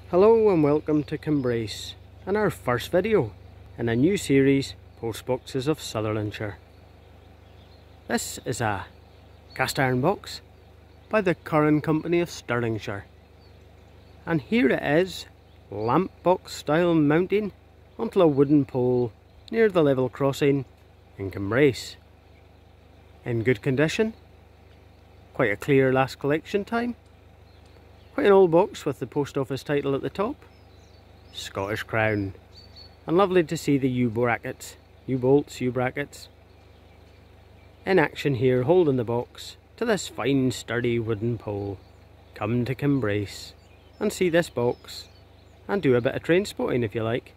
Hello and welcome to Cumbrace and our first video in a new series, Postboxes of Sutherlandshire. This is a cast iron box by the Curran Company of Stirlingshire, and here it is, lamp box style mounting onto a wooden pole near the level crossing in Cumbrace. In good condition, quite a clear last collection time. Quite an old box with the post office title at the top, Scottish Crown, and lovely to see the U-brackets, U-bolts, U-brackets in action here, holding the box to this fine sturdy wooden pole. Come to Cumbrace and see this box and do a bit of train spotting if you like.